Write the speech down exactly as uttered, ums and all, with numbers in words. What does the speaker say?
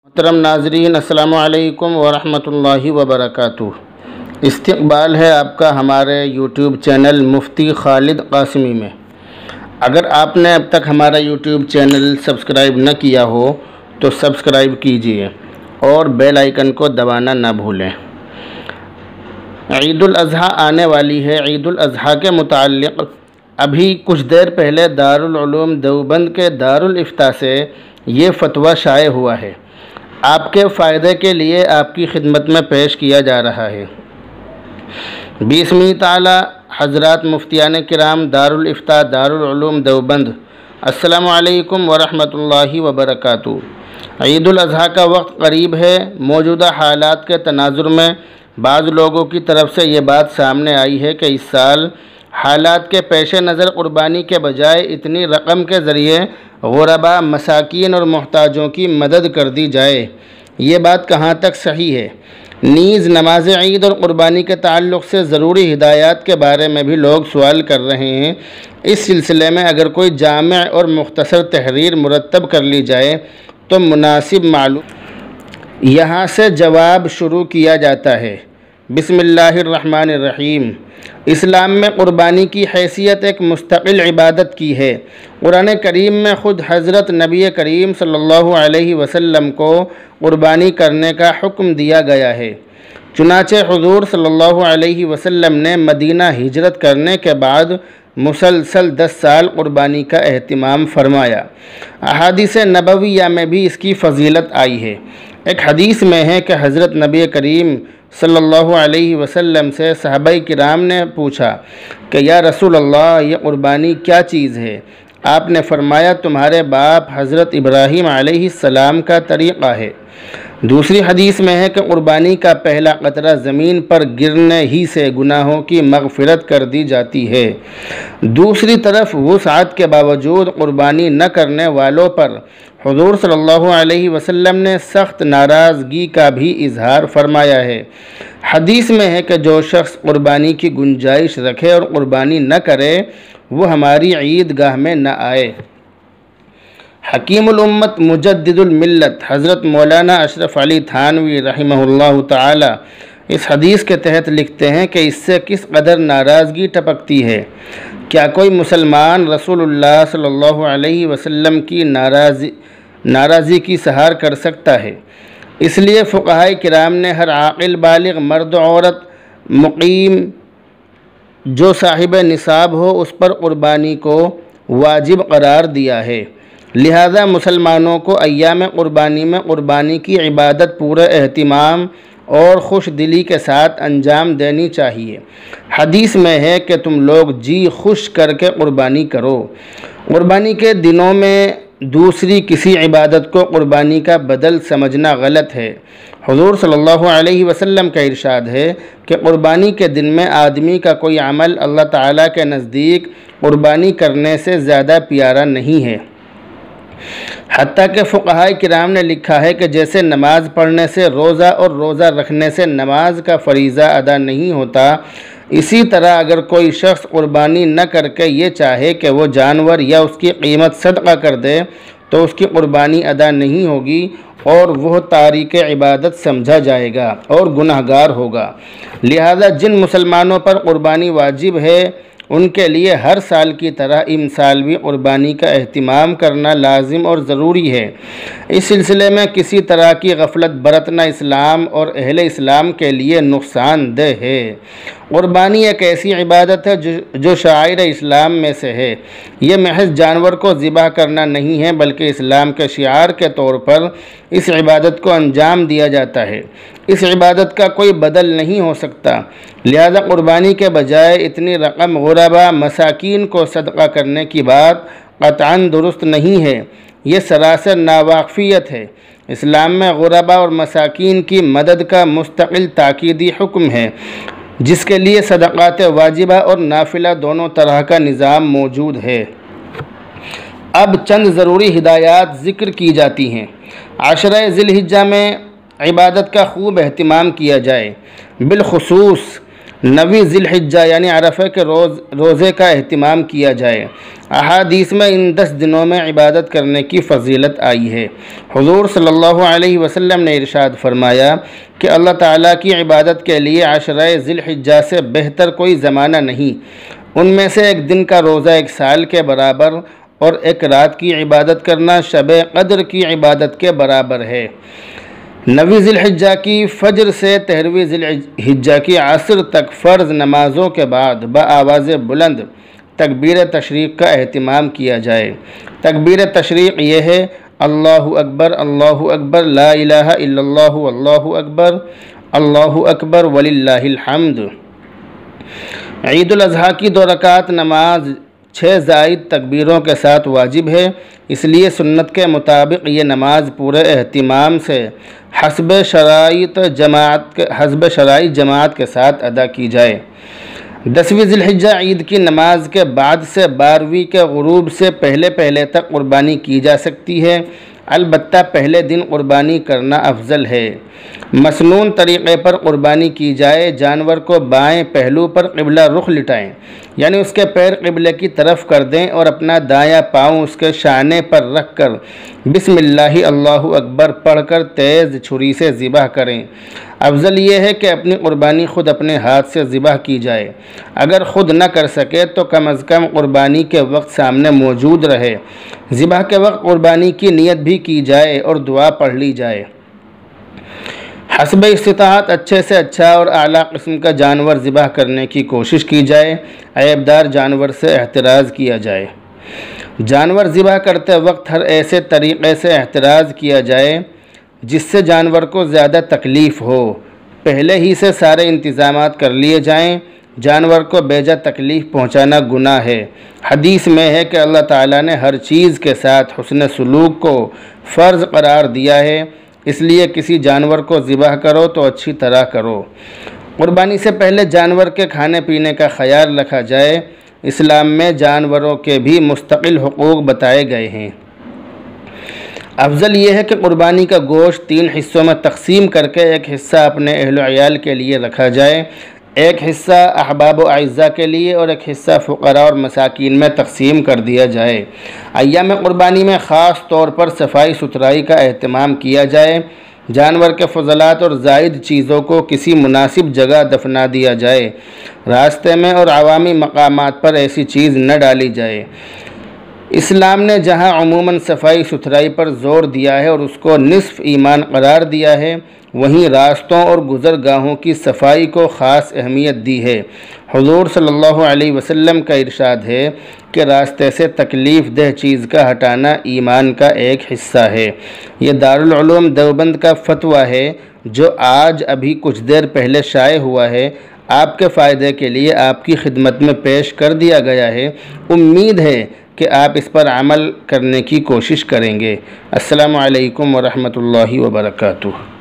محترم ناظرین، السلام علیکم ورحمۃ اللہ وبرکاتہ۔ استقبال ہے آپ کا ہمارے یوٹیوب چینل مفتی خالد قاسمی میں۔ اگر آپ نے اب تک ہمارا یوٹیوب چینل سبسکرائب نہ کیا ہو تو سبسکرائب کیجئے اور بیل آئیکن کو دبانا نہ بھولیں۔ عید الاضحیٰ آنے والی ہے۔ عید الاضحیٰ کے متعلق ابھی کچھ دیر پہلے دارالعلوم دیوبند کے دارالافتاء سے یہ فتویٰ شائع ہوا ہے، آپ کے فائدے کے لیے آپ کی خدمت میں پیش کیا جا رہا ہے۔ بیسویں تعالی حضرات مفتیان کرام دارالافتاء دارالعلوم دیوبند، السلام علیکم ورحمۃ اللہ وبرکاتہ۔ عید الاضحیٰ کا وقت قریب ہے۔ موجودہ حالات کے تناظر میں بعض لوگوں کی طرف سے یہ بات سامنے آئی ہے کہ اس سال حالات کے پیش نظر قربانی کے بجائے اتنی رقم کے ذریعے غرباء، مساکین اور محتاجوں کی مدد کر دی جائے۔ یہ بات کہاں تک صحیح ہے؟ نیز نماز عید اور قربانی کے تعلق سے ضروری ہدایات کے بارے میں بھی لوگ سوال کر رہے ہیں۔ اس سلسلے میں اگر کوئی جامع اور مختصر تحریر مرتب کر لی جائے تو مناسب معلوم۔ یہاں سے جواب شروع کیا جاتا ہے۔ بسم اللہ الرحمن الرحیم۔ اسلام میں قربانی کی حیثیت ایک مستقل عبادت کی ہے۔ قرآن کریم میں خود حضرت نبی کریم صلی اللہ علیہ وسلم کو قربانی کرنے کا حکم دیا گیا ہے۔ چنانچہ حضور صلی اللہ علیہ وسلم نے مدینہ ہجرت کرنے کے بعد مسلسل دس سال قربانی کا اہتمام فرمایا۔ احادیث نبویہ میں بھی اس کی فضیلت آئی ہے۔ ایک حدیث میں ہے کہ حضرت نبی کریم صلی اللہ علیہ وسلم سے صحابہ کرام نے پوچھا کہ یا رسول اللہ، یہ قربانی کیا چیز ہے؟ آپ نے فرمایا، تمہارے باپ حضرت ابراہیم علیہ السلام کا طریقہ ہے۔ دوسری حدیث میں ہے کہ قربانی کا پہلا قطرہ زمین پر گرنے ہی سے گناہوں کی مغفرت کر دی جاتی ہے۔ دوسری طرف وسعت کے باوجود قربانی نہ کرنے والوں پر حضور صلی اللہ علیہ وسلم نے سخت ناراضگی کا بھی اظہار فرمایا ہے۔ حدیث میں ہے کہ جو شخص قربانی کی گنجائش رکھے اور قربانی نہ کرے وہ ہماری عید گاہ میں نہ آئے۔ حکیم الامت مجدد الملت حضرت مولانا اشرف علی تھانوی رحمہ اللہ تعالی اس حدیث کے تحت لکھتے ہیں کہ اس سے کس قدر ناراضگی ٹپکتی ہے۔ کیا کوئی مسلمان رسول اللہ صلی اللہ علیہ وسلم کی ناراضی ناراضی کی سہار کر سکتا ہے؟ اس لیے فقہائے کرام نے ہر عاقل بالغ مرد و عورت مقیم جو صاحب نصاب ہو اس پر قربانی کو واجب قرار دیا ہے۔ لہذا مسلمانوں کو ایام قربانی میں قربانی کی عبادت پورے اہتمام اور خوش دلی کے ساتھ انجام دینی چاہیے۔ حدیث میں ہے کہ تم لوگ جی خوش کر کے قربانی کرو۔ قربانی کے دنوں میں دوسری کسی عبادت کو قربانی کا بدل سمجھنا غلط ہے۔ حضور صلی اللہ علیہ وسلم کا ارشاد ہے کہ قربانی کے دن میں آدمی کا کوئی عمل اللہ تعالیٰ کے نزدیک قربانی کرنے سے زیادہ پیارا نہیں ہے۔ حتیٰ کہ فقہائے کرام نے لکھا ہے کہ جیسے نماز پڑھنے سے روزہ اور روزہ رکھنے سے نماز کا فریضہ ادا نہیں ہوتا، اسی طرح اگر کوئی شخص قربانی نہ کر کے یہ چاہے کہ وہ جانور یا اس کی قیمت صدقہ کر دے تو اس کی قربانی ادا نہیں ہوگی اور وہ تارک عبادت سمجھا جائے گا اور گناہ گار ہوگا۔ لہذا جن مسلمانوں پر قربانی واجب ہے ان کے لیے ہر سال کی طرح ان سال بھی قربانی کا اہتمام کرنا لازم اور ضروری ہے۔ اس سلسلے میں کسی طرح کی غفلت برتنا اسلام اور اہل اسلام کے لیے نقصان دہ ہے۔ قربانی ایک ایسی عبادت ہے جو شعائر اسلام میں سے ہے۔ یہ محض جانور کو ذبح کرنا نہیں ہے بلکہ اسلام کے شعار کے طور پر اس عبادت کو انجام دیا جاتا ہے۔ اس عبادت کا کوئی بدل نہیں ہو سکتا۔ لہذا قربانی کے بجائے اتنی رقم غرباء، مساکین کو صدقہ کرنے کی بات قطعاً درست نہیں ہے۔ یہ سراسر ناواقفیت ہے۔ اسلام میں غرباء اور مساکین کی مدد کا مستقل تاکیدی حکم ہے، جس کے لیے صدقات واجبہ اور نافلہ دونوں طرح کا نظام موجود ہے۔ اب چند ضروری ہدایات ذکر کی جاتی ہیں۔ عشرہ ذی الحجہ میں عبادت کا خوب اہتمام کیا جائے۔ بالخصوص نویں ذی الحجہ یعنی عرفہ کے روز روزے کا اہتمام کیا جائے۔ احادیث میں ان دس دنوں میں عبادت کرنے کی فضیلت آئی ہے۔ حضور صلی اللہ علیہ وسلم نے ارشاد فرمایا کہ اللہ تعالیٰ کی عبادت کے لیے عشرہ ذی الحجہ سے بہتر کوئی زمانہ نہیں۔ ان میں سے ایک دن کا روزہ ایک سال کے برابر اور ایک رات کی عبادت کرنا شب قدر کی عبادت کے برابر ہے۔ نویں ذی الحجہ کی فجر سے تیرہویں ذی الحجہ کی عصر تک فرض نمازوں کے بعد بآواز بلند تکبیر تشریق کا اہتمام کیا جائے۔ تکبیر تشریق یہ ہے: اللہ اکبر اللہ اکبر لا الہ الا اللہ واللہ اکبر اللہ اکبر وللہ الحمد۔ عید الاضحیٰ کی دو رکعت نماز چھ زائد تکبیروں کے ساتھ واجب ہے، اس لیے سنت کے مطابق یہ نماز پورے اہتمام سے حسب شرائط جماعت کے حسب شرائط جماعت کے ساتھ ادا کی جائے۔ دسویں ذی الحجہ عید کی نماز کے بعد سے بارہویں کے غروب سے پہلے پہلے تک قربانی کی جا سکتی ہے، البتہ پہلے دن قربانی کرنا افضل ہے۔ مسنون طریقے پر قربانی کی جائے، جانور کو بائیں پہلو پر قبلہ رخ لٹائیں، یعنی اس کے پیر قبلے کی طرف کر دیں اور اپنا دایاں پاؤں اس کے شانے پر رکھ کر بسم اللہ اللہ اکبر پڑھ کر تیز چھری سے ذبح کریں۔ افضل یہ ہے کہ اپنی قربانی خود اپنے ہاتھ سے ذبح کی جائے۔ اگر خود نہ کر سکے تو کم از کم قربانی کے وقت سامنے موجود رہے۔ ذبح کے وقت قربانی کی نیت بھی کی جائے اور دعا پڑھ لی جائے۔ حسب استطاعت اچھے سے اچھا اور اعلیٰ قسم کا جانور ذبح کرنے کی کوشش کی جائے، عیبدار جانور سے احتراز کیا جائے۔ جانور ذبح کرتے وقت ہر ایسے طریقے سے احتراز کیا جائے جس سے جانور کو زیادہ تکلیف ہو۔ پہلے ہی سے سارے انتظامات کر لیے جائیں، جانور کو بیجا تکلیف پہنچانا گناہ ہے۔ حدیث میں ہے کہ اللہ تعالیٰ نے ہر چیز کے ساتھ حسن سلوک کو فرض قرار دیا ہے، اس لیے کسی جانور کو ذبح کرو تو اچھی طرح کرو۔ قربانی سے پہلے جانور کے کھانے پینے کا خیال رکھا جائے۔ اسلام میں جانوروں کے بھی مستقل حقوق بتائے گئے ہیں۔ افضل یہ ہے کہ قربانی کا گوشت تین حصوں میں تقسیم کر کے ایک حصہ اپنے اہل و عیال کے لیے رکھا جائے، ایک حصہ احباب و اعزاء کے لیے اور ایک حصہ فقراء اور مساکین میں تقسیم کر دیا جائے۔ ایام قربانی میں خاص طور پر صفائی ستھرائی کا اہتمام کیا جائے، جانور کے فضلات اور زائد چیزوں کو کسی مناسب جگہ دفنا دیا جائے، راستے میں اور عوامی مقامات پر ایسی چیز نہ ڈالی جائے۔ اسلام نے جہاں عموماً صفائی ستھرائی پر زور دیا ہے اور اس کو نصف ایمان قرار دیا ہے، وہیں راستوں اور گزرگاہوں کی صفائی کو خاص اہمیت دی ہے۔ حضور صلی اللہ علیہ وسلم کا ارشاد ہے کہ راستے سے تکلیف دہ چیز کا ہٹانا ایمان کا ایک حصہ ہے۔ یہ دارالعلوم دیوبند کا فتویٰ ہے جو آج ابھی کچھ دیر پہلے شائع ہوا ہے، آپ کے فائدے کے لیے آپ کی خدمت میں پیش کر دیا گیا ہے۔ امید ہے کہ آپ اس پر عمل کرنے کی کوشش کریں گے۔ السلام علیکم ورحمۃ اللہ وبرکاتہ۔